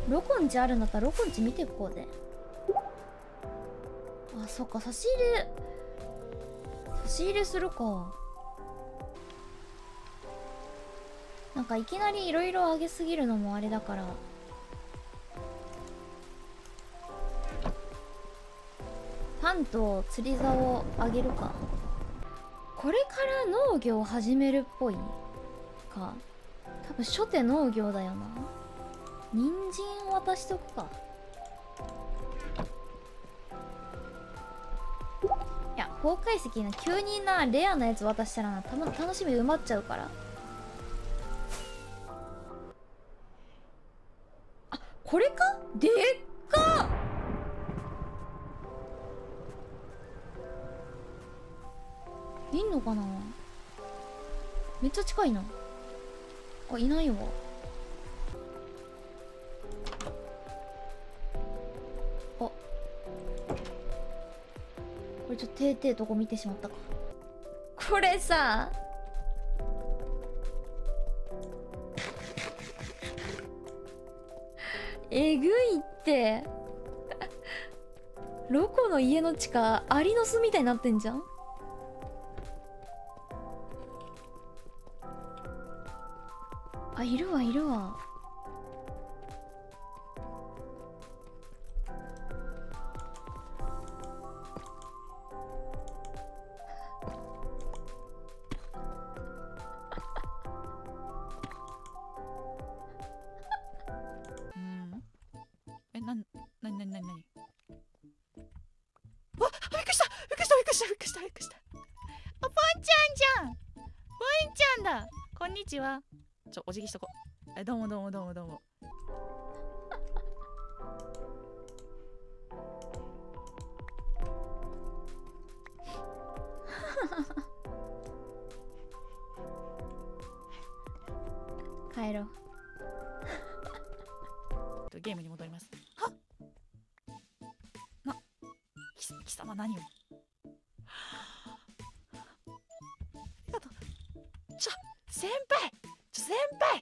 ロコンチあるんだったらロコンチ見ていこうぜ。あ、そっか、差し入れするか。なんかいきなりいろいろあげすぎるのもあれだから、パンと釣り竿をあげるか。これから農業を始めるっぽいか。多分初手農業だよな。人参渡しとくか。いや、崩壊石な、急になレアなやつ渡したらな、楽しみ埋まっちゃうから。あ、これか。でっか。いんのかな。めっちゃ近いな。あ、いないわ。あ、これちょっとてーとこ見てしまったか。これさ、えぐいってロコの家の地下アリの巣みたいになってんじゃん。あ、いるわいるわ。 なにあ、びっくりしたびっくりしたびっくりしたびっくりしたびっくりした。あ、ポンちゃんじゃん。ポンちゃんだ。こんにちは。お辞儀しとこう。どうもどうもどうもどうも。 帰ろう。 ゲームに戻ります。はっ、貴様何を。ありがとう。先輩先輩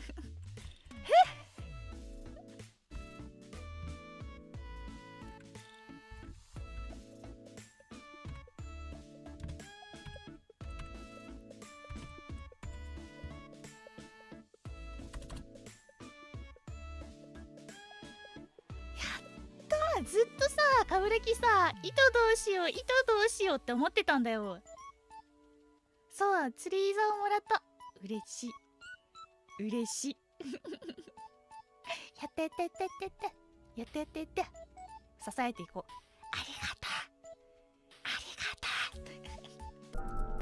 ずっとさ、かぶれきさ、糸どうしようって思ってたんだよ。そう、釣り竿もらった。嬉しい。嬉しい。やってってってってって。やってってって。支えていこう。ありがとう。ありが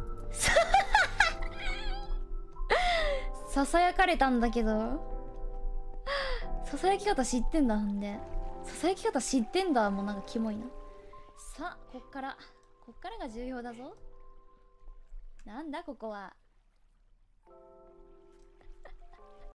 とう。 ささやかれたんだけど、ささやき方知ってんだ。んでささやき方知ってんだもうなんかキモいな。さあ、こっからが重要だぞ。なんだここは。